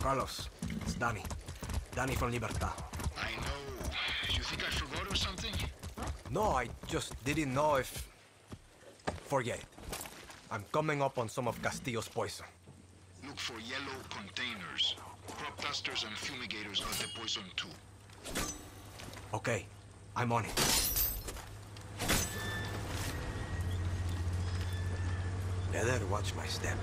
Carlos, it's Danny. Danny from Libertad. I know. You think I forgot or something? No, I just didn't know if... Forget it. I'm coming up on some of Castillo's poison. Look for yellow containers. Crop dusters and fumigators got the poison too. Okay, I'm on it. Better watch my step.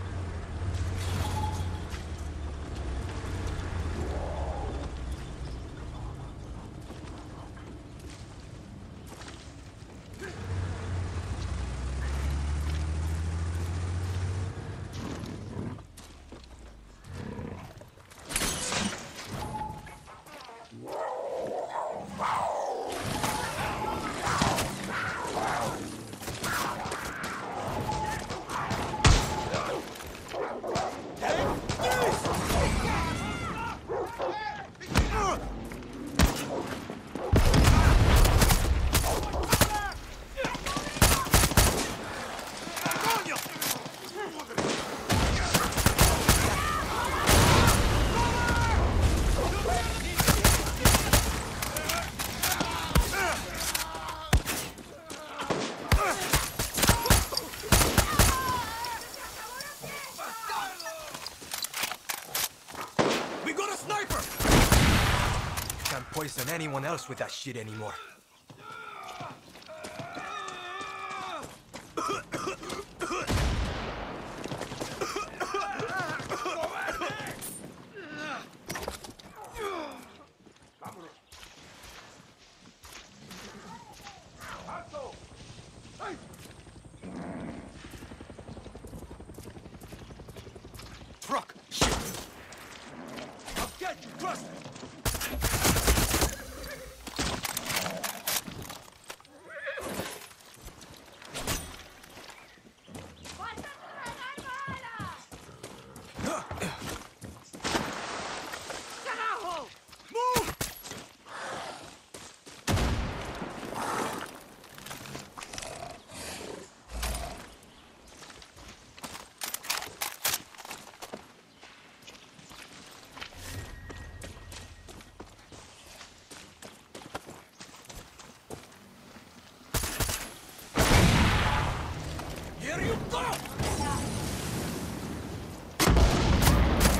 Can't poison anyone else with that shit anymore. Truck! Shit! I'll get you! Trust me! Here you go!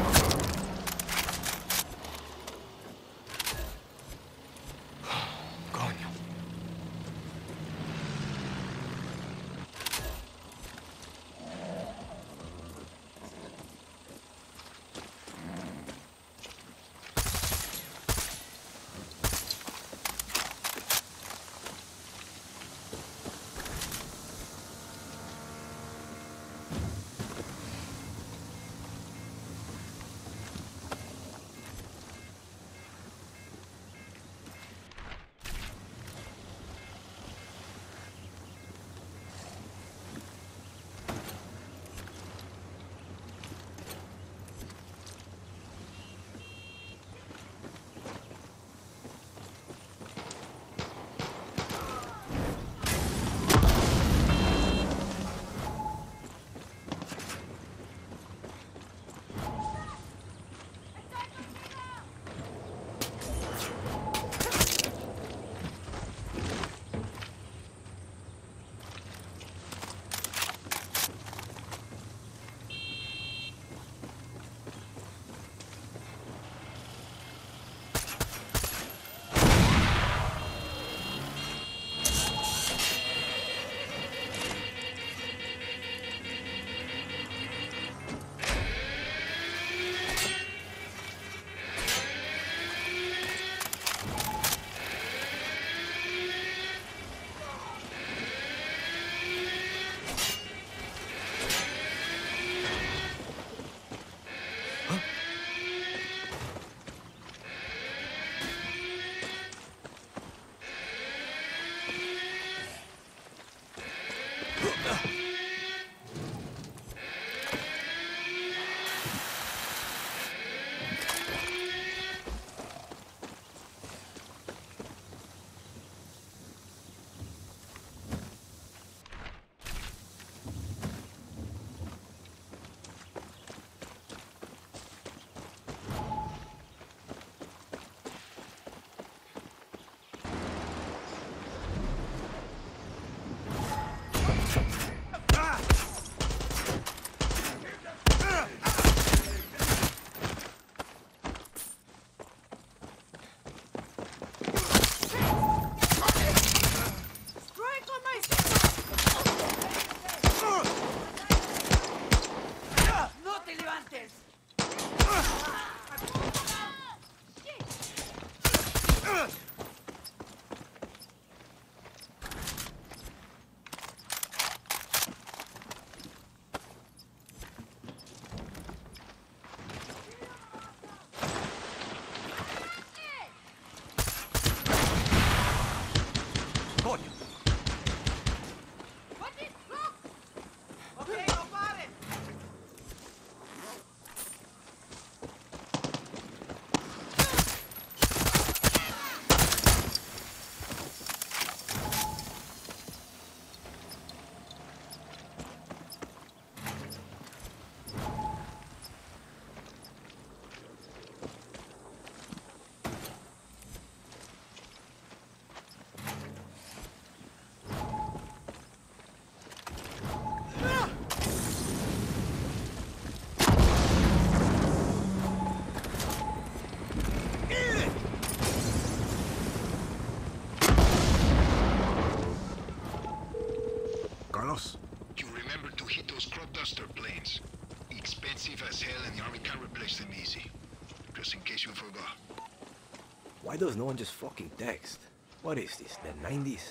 just in case you forgot. Why does no one just fucking text? What is this, the 90s?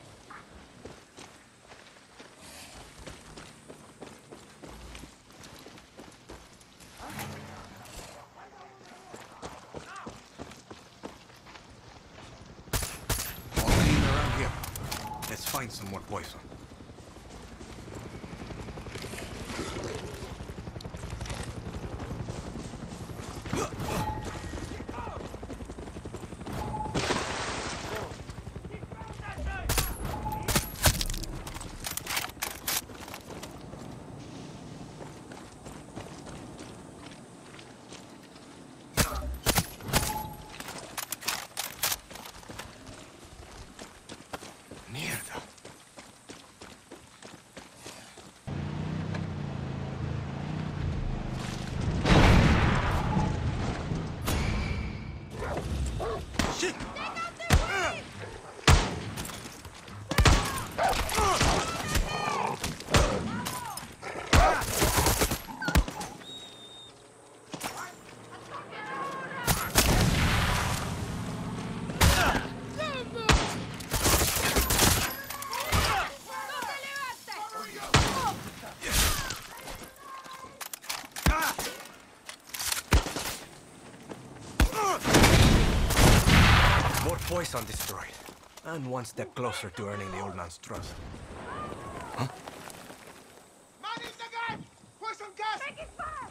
All clean around here. Let's find some more poison. Mierda. Shit! More poison destroyed. And one step closer to earning the old man's trust. Huh? Man in the gun! Poison gas! Take it fast!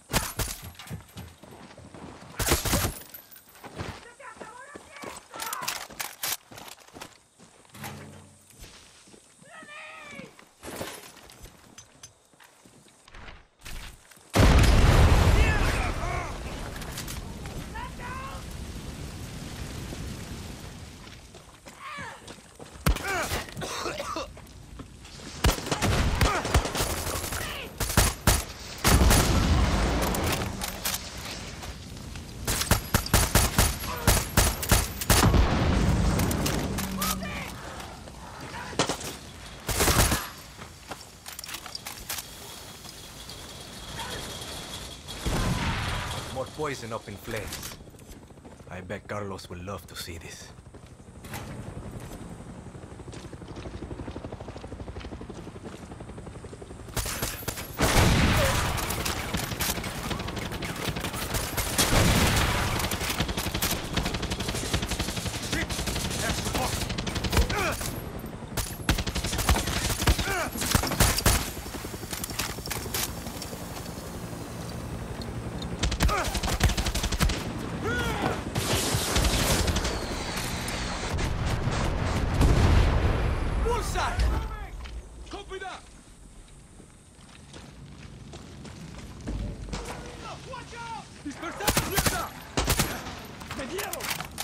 More poison up in flames. I bet Carlos will love to see this. Copy that! Watch out! ¡Dispersad, mierda! ¡Me dieron!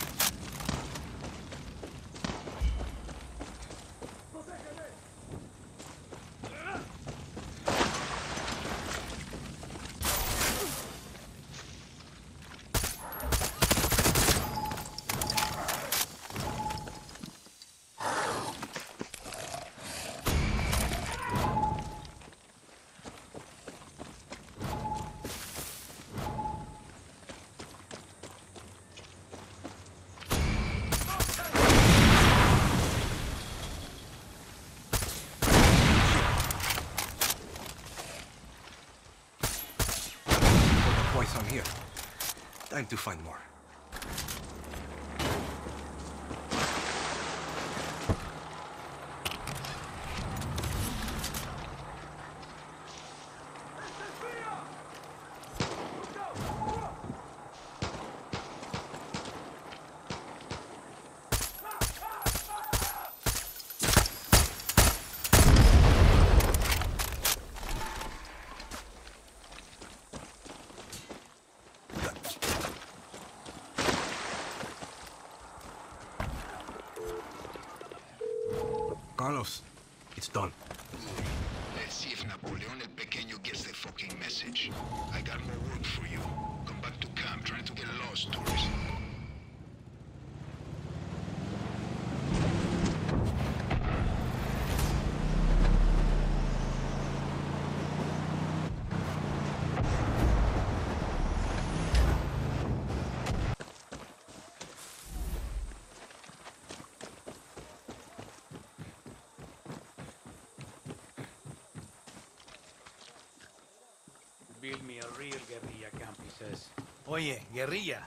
Poison here. Time to find more. Carlos, it's done. Let's see if Napoleon el Pequeño gets the fucking message. I got more work for you. Come back to camp trying to get lost, tourist. Give me a real guerrilla camp, he says. Oye, guerrilla.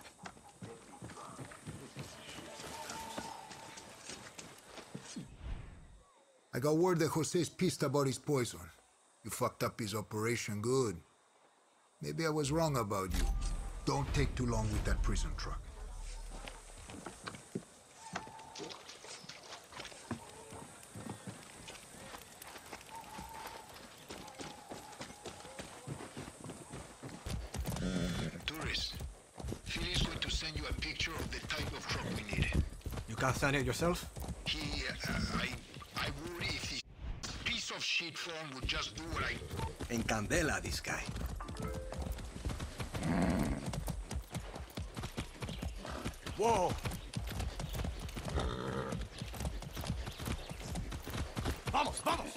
I got word that Jose's pissed about his poison. You fucked up his operation good. Maybe I was wrong about you. Don't take too long with that prison truck. Tourist, Philly's going to send you a picture of the type of truck we need. You can't send it yourself? I worry if this piece of shit phone would just do what I... En candela, this guy. Whoa! Vamos, vamos!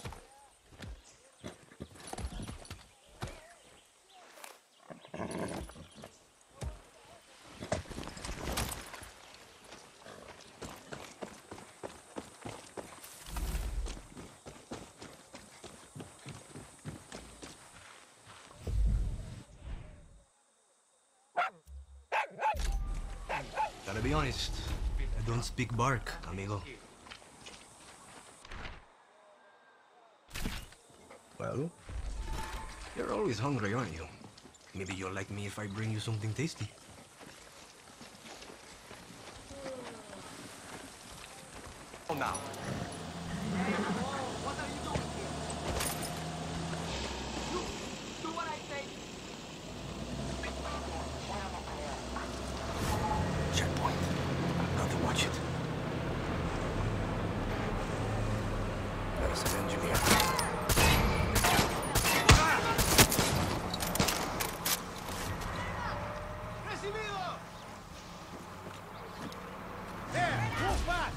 Gotta be honest, I don't speak bark, amigo. Well, you're always hungry, aren't you? Maybe you'll like me if I bring you something tasty. Oh, now. What are you doing here? You do what I say. Checkpoint. Got to watch it. There's an engineer. Recibido! There, move back!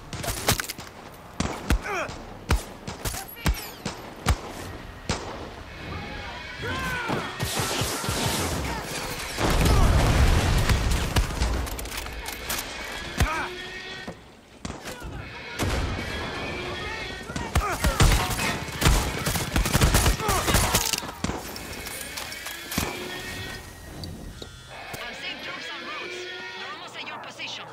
I'm seeing troops en route. They're almost at your position.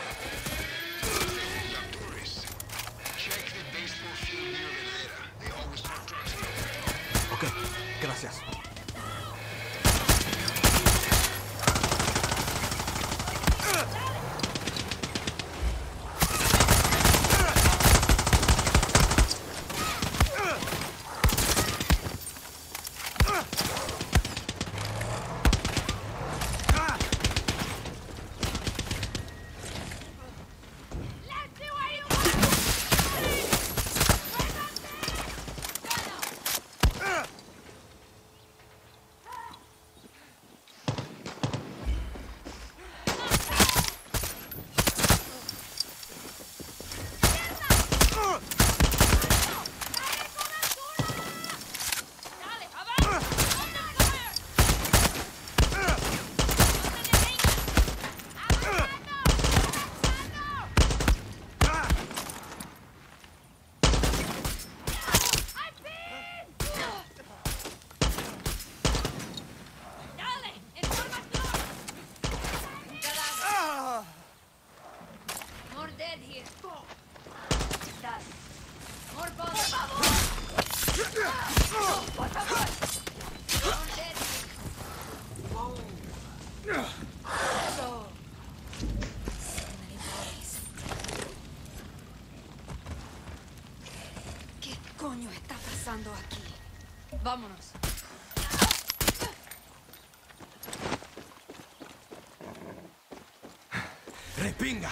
Tourist, check the baseball field near Velera. They always drop trucks there. Okay, gracias. More dead here. Dale. More bombs. Por favor. More dead here. So. ¿Qué coño está pasando aquí? Vámonos. ¡Repinga!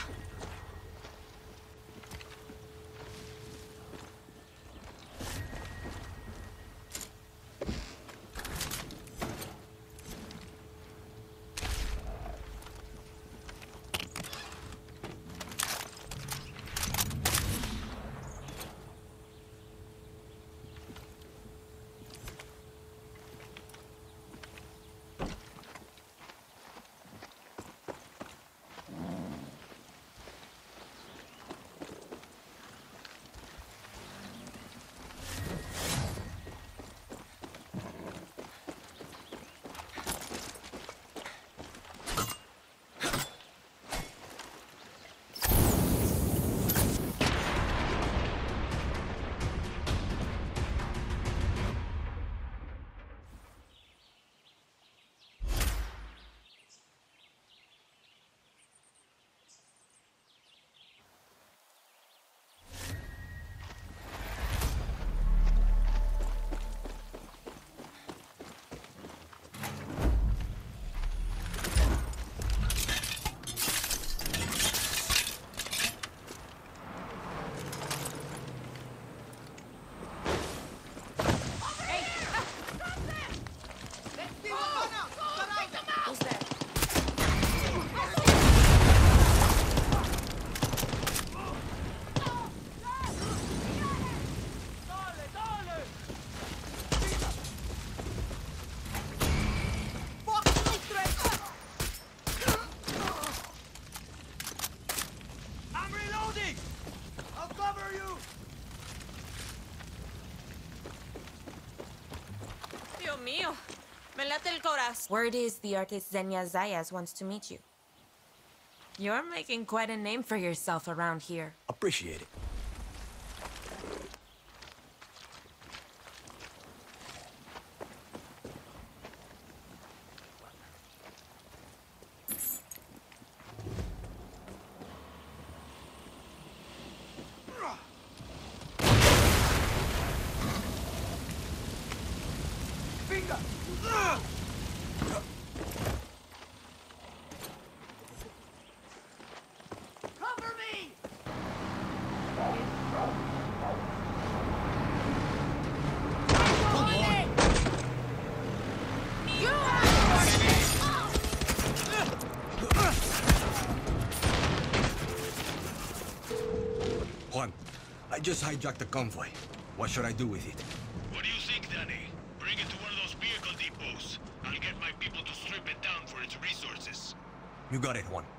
Dios mío. Me late el corazón. Word is the artist Xenia Zayas wants to meet you. You're making quite a name for yourself around here. Appreciate it. Cover me! Juan, I just hijacked the convoy. What should I do with it? What do you think, Danny? Bring it to one of those vehicle depots. I'll get my people to strip it down for its resources. You got it, Juan.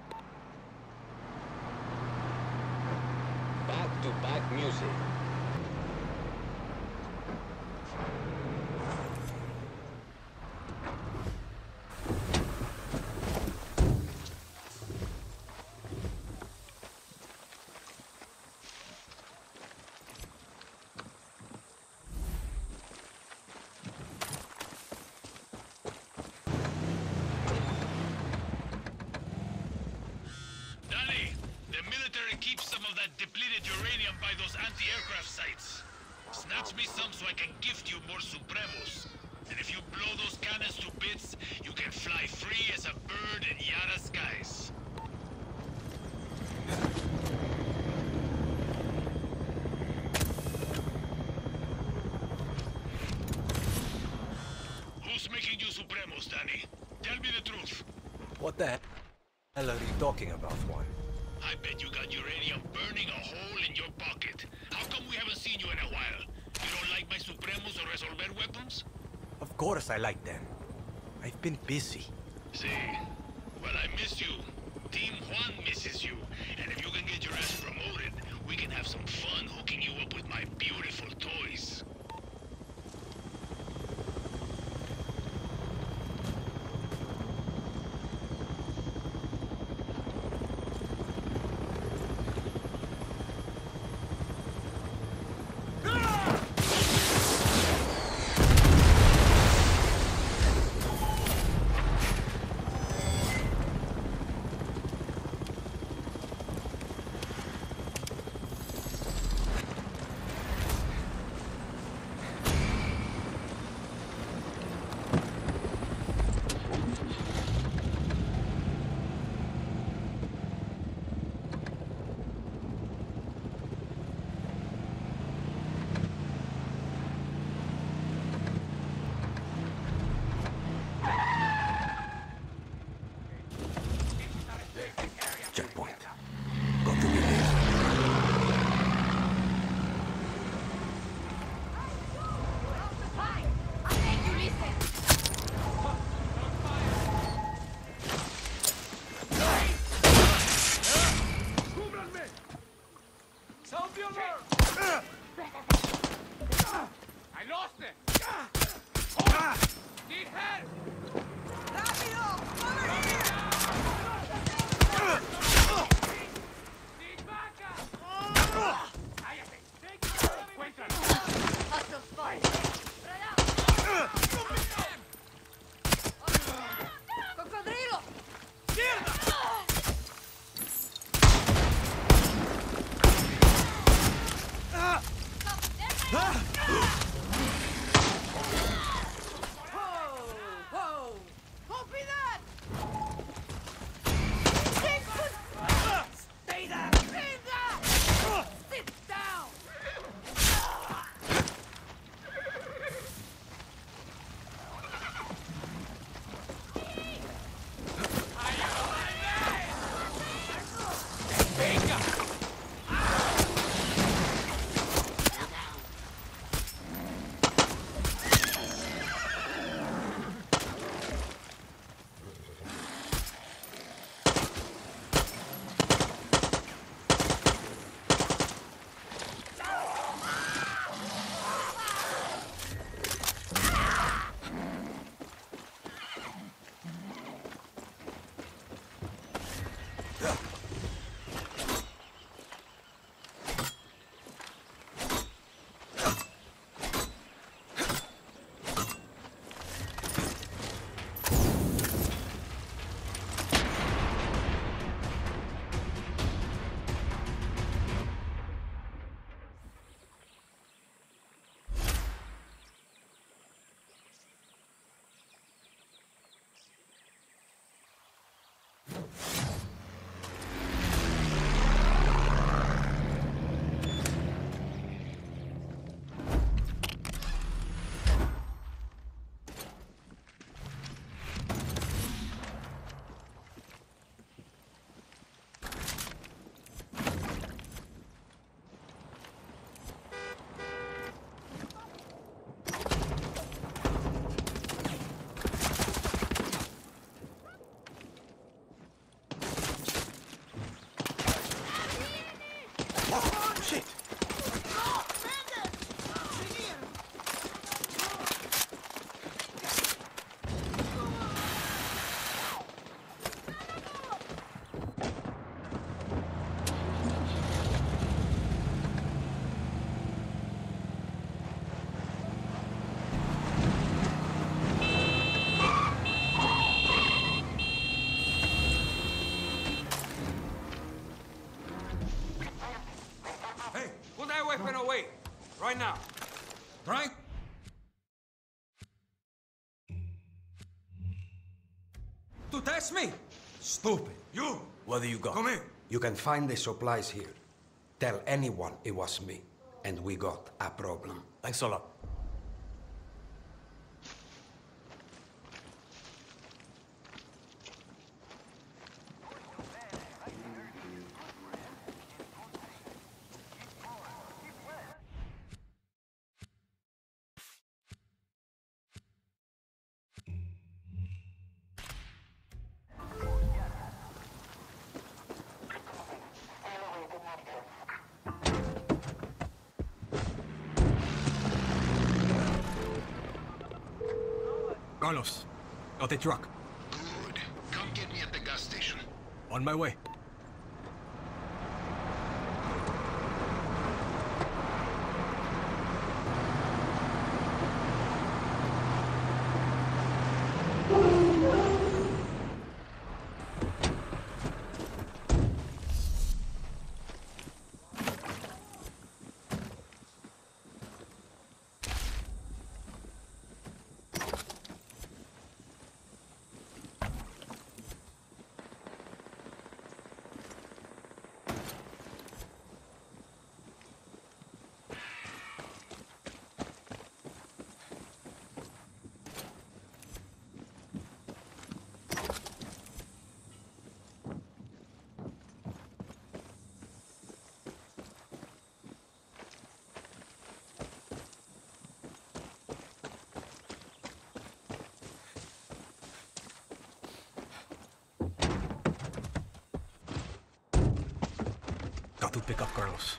Back-to-back music. Danny, the military keeps some of that depleted uranium by those anti-aircraft sites. Snatch me some so I can gift you more Supremos. And if you blow those cannons to bits, you can fly free as a bird in Yara skies. Who's making you Supremos, Danny? Tell me the truth. What the hell are you talking about, Juan? I bet you got uranium burning a hole in your pocket. How come we haven't seen you in a while? You don't like my Supremos or Resolver weapons? Of course I like them. I've been busy. See? Well, I miss you. Team Juan misses you. And if you can get your ass promoted, we can have some fun hooking you up with my beautiful toys. Checkpoint. Got to be there. Sound the alarm! I lost it! Need help! Rápido! Need weapon away. Right now. Right? To test me? Stupid. You! What do you got? Come here. You can find the supplies here. Tell anyone it was me. And we got a problem. Thanks a lot. Carlos, got the truck. Good. Come get me at the gas station. On my way. Got to pick up Carlos.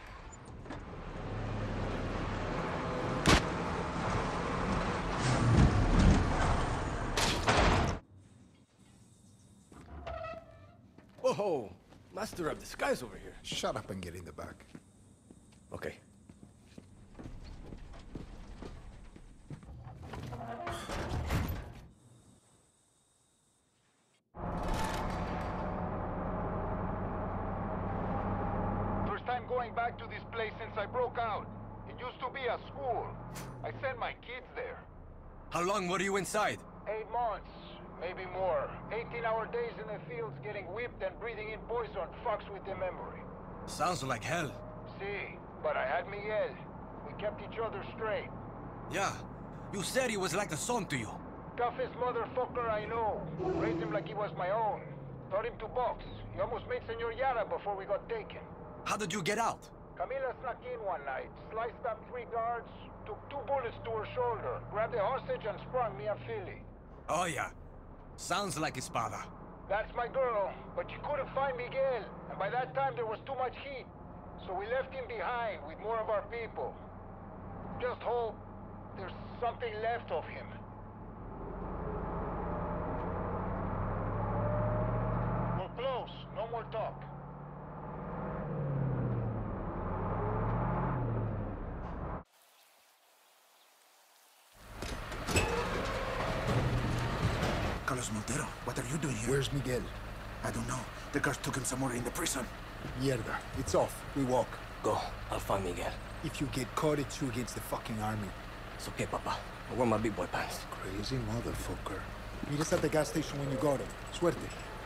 Whoa! Master of disguise over here. Shut up and get in the back. Okay. First time going back to this place since I broke out. It used to be a school. I sent my kids there. How long were you inside? 8 months, maybe more. 18-hour days in the fields getting whipped and breathing in poison fucks with the memory. Sounds like hell. See, but I had Miguel. We kept each other straight. Yeah. You said he was like a son to you. Toughest motherfucker I know. Raised him like he was my own. Taught him to box. He almost made Senor Yara before we got taken. How did you get out? Camila snuck in one night, sliced up 3 guards, took 2 bullets to her shoulder, grabbed a hostage and sprung me a Philly. Oh yeah. Sounds like Espada. That's my girl, but she couldn't find Miguel, and by that time there was too much heat. So we left him behind with more of our people. Just hope there's something left of him. We're close. No more more talk. Carlos Montero, what are you doing here? Where's Miguel? I don't know. The guards took him somewhere in the prison. Mierda. It's off. We walk. Go. I'll find Miguel. If you get caught, it's you against the fucking army. It's okay, Papa. I wear my big boy pants. Crazy motherfucker. Meet us at the gas station when you got him. Suerte.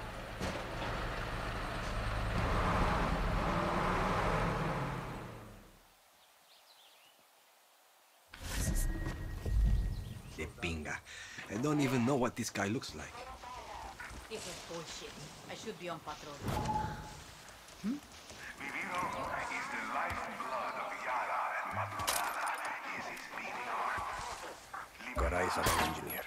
De pinga. I don't even know what this guy looks like. This is bullshit. I should be on patrol. Garay is an engineer.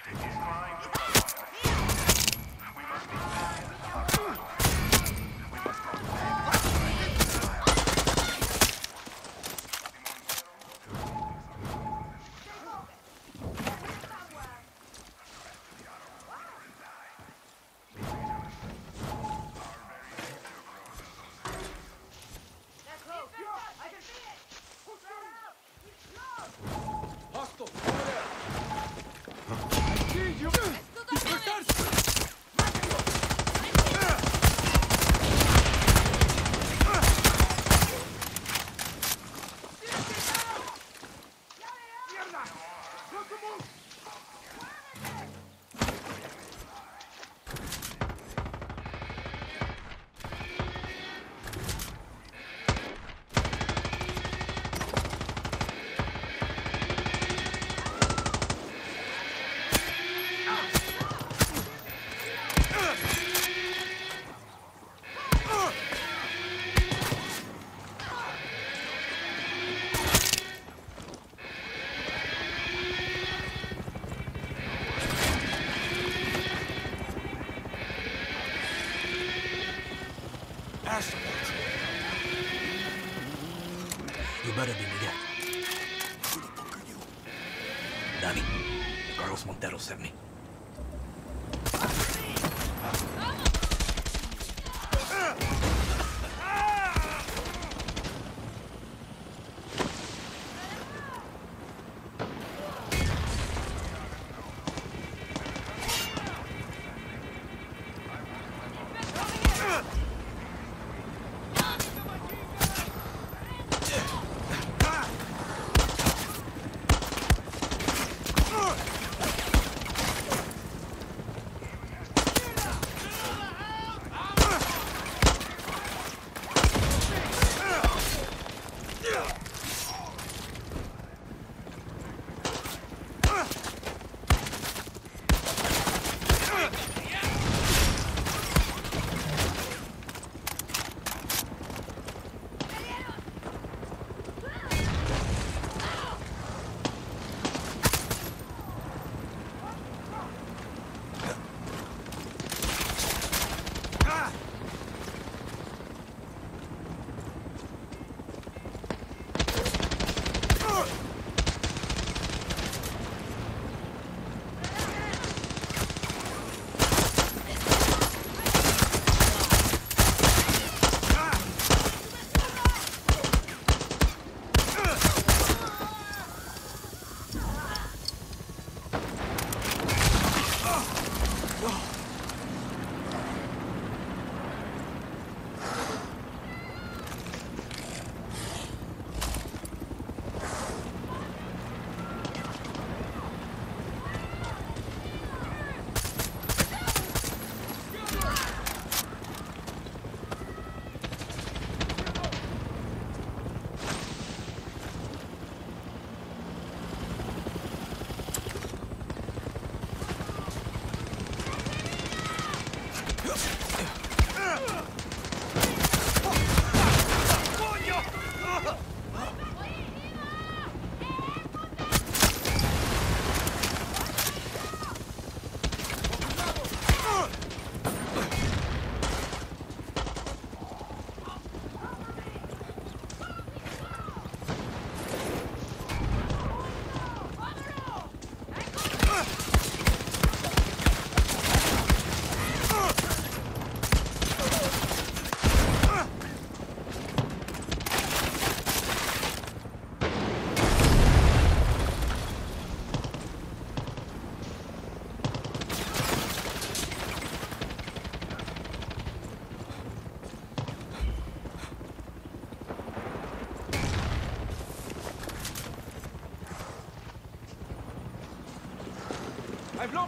You better be Miguel. Who the fuck are you? Daddy. Carlos Montero sent me.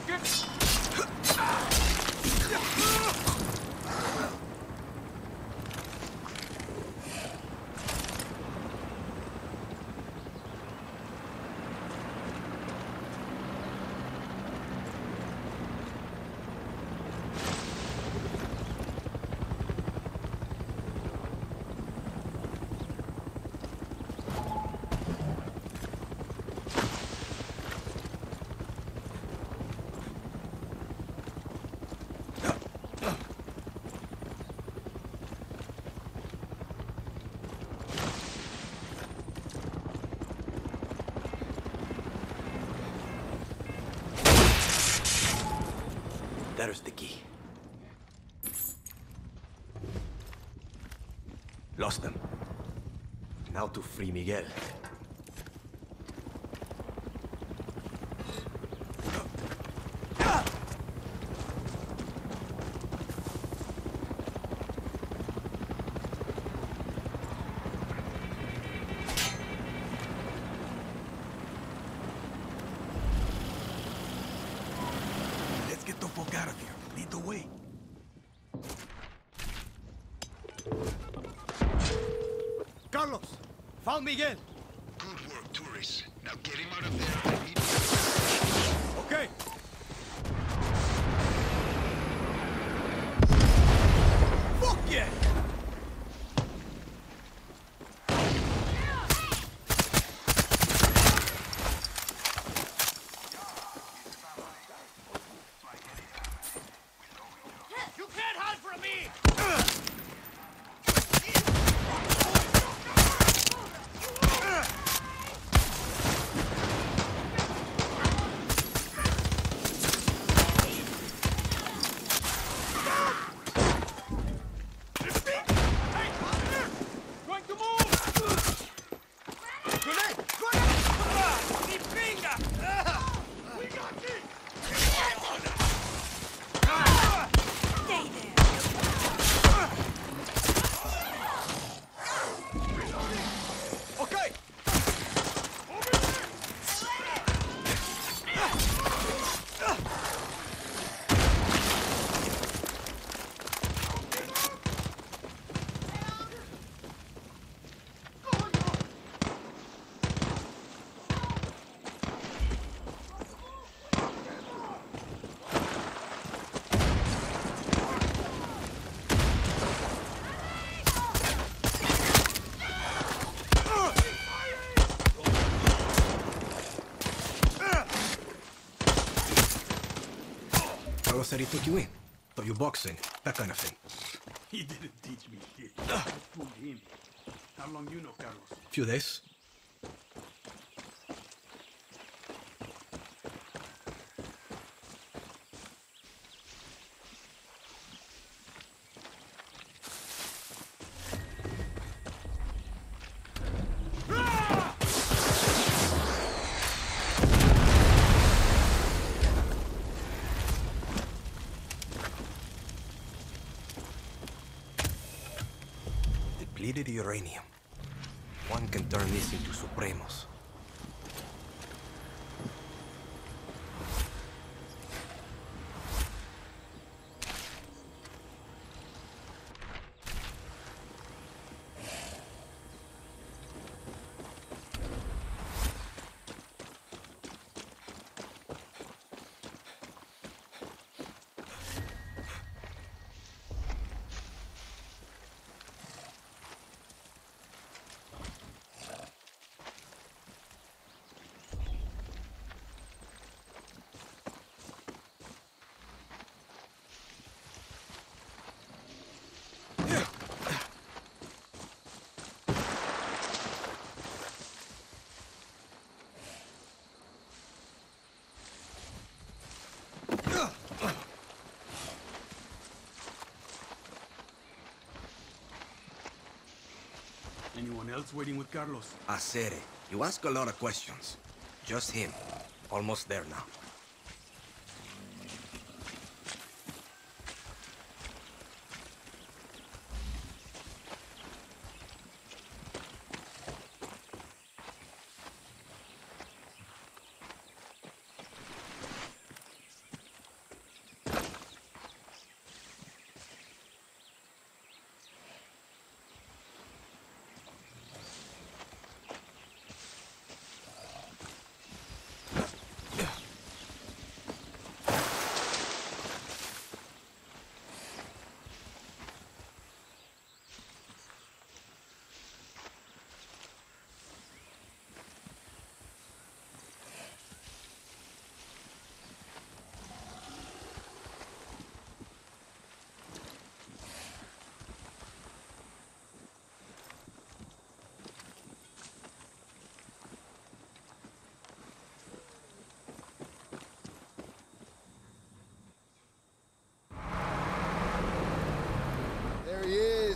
There's the key. Lost them. Now to free Miguel. Let's get the fuck out of here. Lead the way. Carlos! Found Miguel! Good work, tourists. Now get him out of there and meet me. Okay! Fuck yeah! You can't hide from me! Going to move! Grenade! Grenade! Mi pinga! We got this! Stay there. Okay! Carlos said he took you in. Taught you boxing, that kind of thing. He didn't teach me shit. I fooled him. How long you know Carlos? Few days. Depleted uranium. One can turn this into Supremos. Anyone else waiting with Carlos? I said it. You ask a lot of questions. Just him. Almost there now.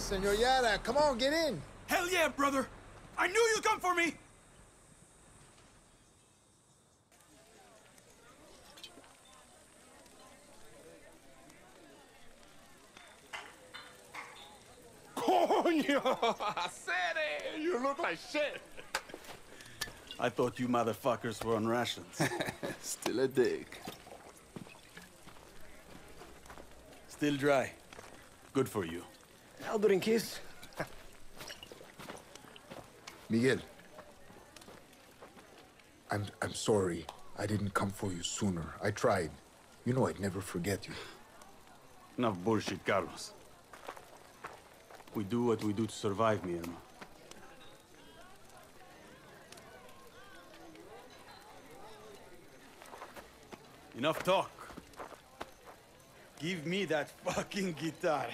Senor Yara. Come on, get in. Hell yeah, brother! I knew you'd come for me! Coño! Cere! You look like shit! I thought you motherfuckers were on rations. Still a dick. Still dry. Good for you. I'll drink his. Miguel. I'm sorry. I didn't come for you sooner. I tried. You know I'd never forget you. Enough bullshit, Carlos. We do what we do to survive, mi hermano. Enough talk. Give me that fucking guitar.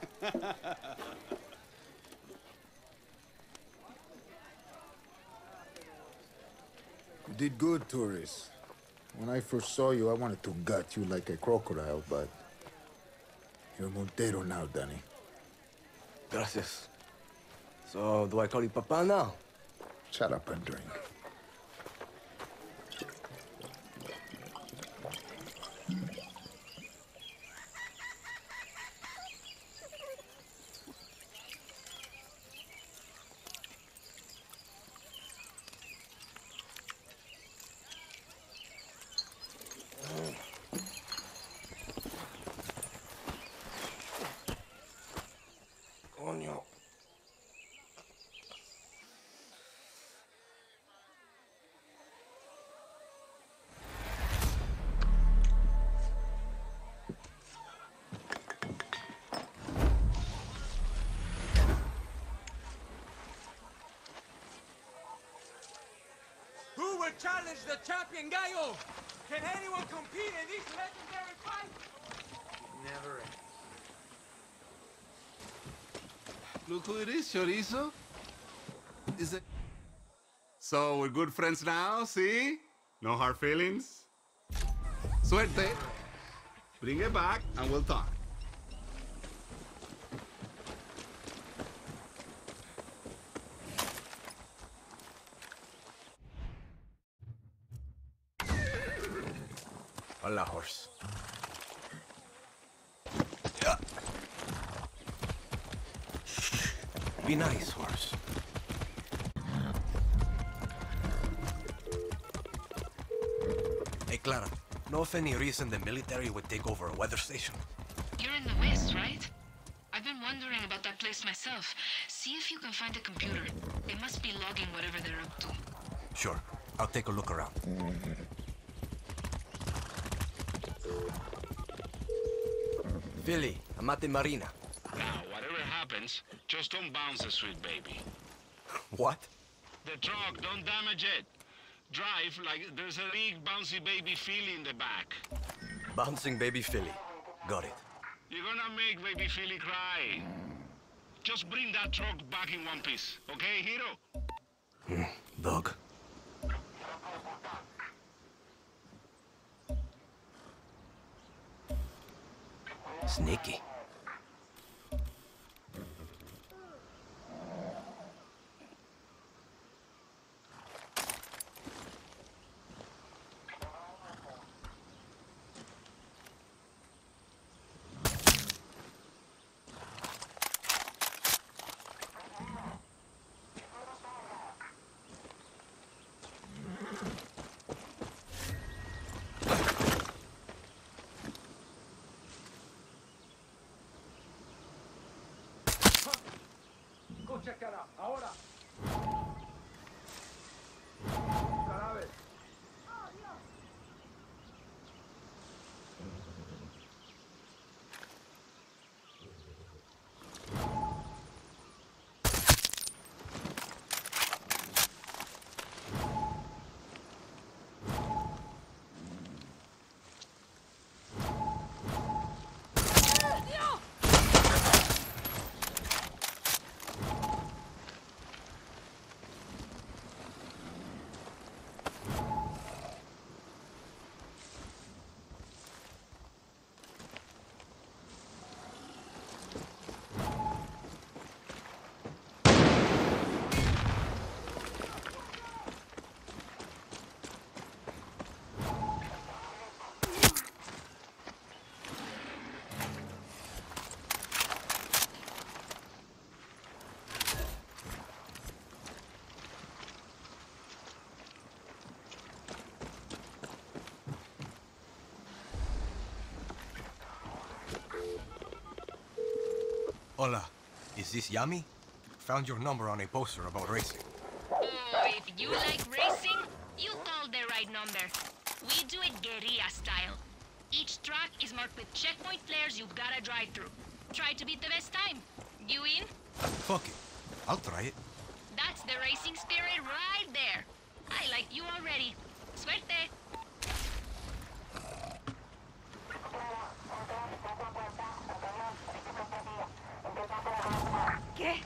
You did good, tourist. When I first saw you, I wanted to gut you like a crocodile, but... You're Montero now, Danny. Gracias. So, do I call you Papa now? Shut up and drink. Coño. Who will challenge the champion Gallo? Can anyone compete in these legendary fights? Never end. Look who it is, Chorizo. Is it? So we're good friends now, see? No hard feelings? Suerte. Bring it back and we'll talk. Hola, horse. Be nice, horse. Hey, Clara, know of any reason the military would take over a weather station? You're in the West, right? I've been wondering about that place myself. See if you can find a computer. They must be logging whatever they're up to. Sure. I'll take a look around. Philly, I'm at the marina. Now, whatever happens, just don't bounce the sweet baby. What? The truck, don't damage it. Drive like there's a big bouncy baby Philly in the back. Bouncing baby Philly. Got it. You're gonna make baby Philly cry. Just bring that truck back in one piece, okay, Hiro? Dog. Sneaky. Go check that out. Ahora. Cadáver. Hola. Is this Yami? Found your number on a poster about racing. Oh, if you like racing, you called the right number. We do it guerrilla style. Each track is marked with checkpoint flares you gotta drive through. Try to beat the best time. You in? Fuck it. I'll try it. That's the racing spirit right there. I like you already. Suerte. ¿Qué?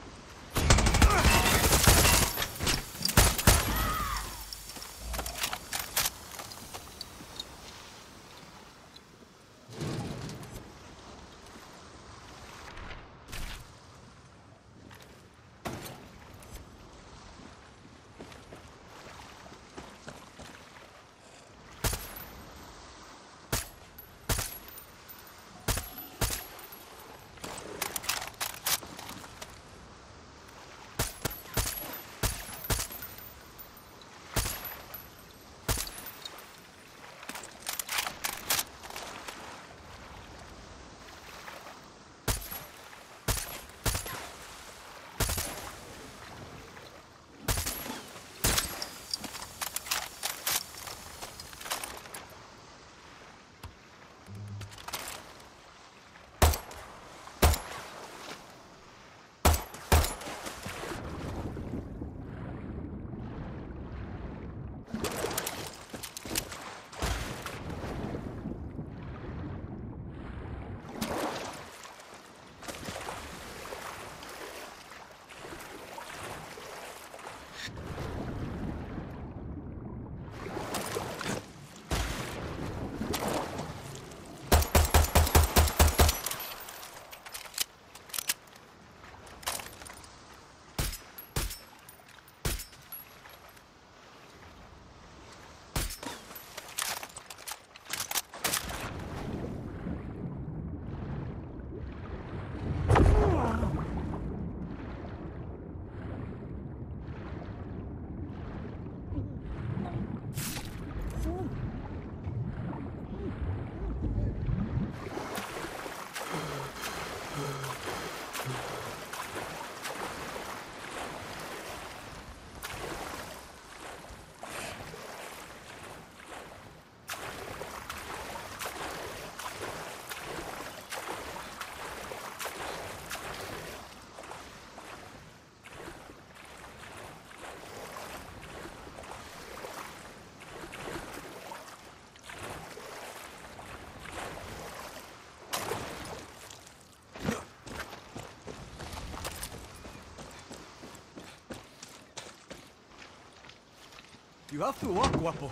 You have to walk, guapo.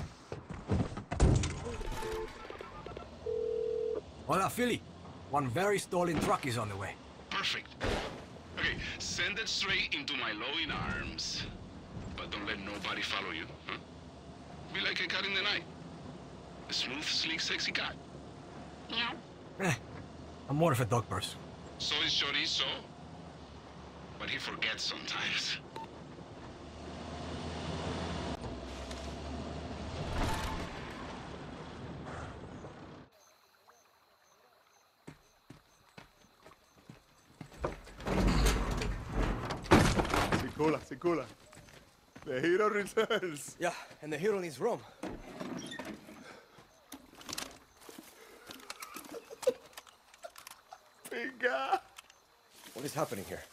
Hola, Philly. One very stolen truck is on the way. Perfect. Okay, send it straight into my loving arms. But don't let nobody follow you, huh? Be like a cat in the night. A smooth, sleek, sexy cat. Meow. I'm more of a dog person. So is Chorizo. But he forgets sometimes. Sikula. The hero returns. Yeah, and the hero needs rum. Pinga. What is happening here?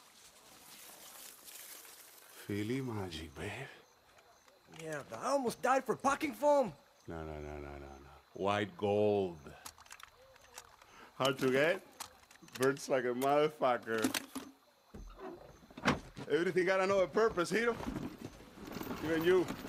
Philly magic, babe. Yeah, I almost died for packing foam. No. White gold. Hard to get? Burns like a motherfucker. Everything got another purpose, hero. Even you.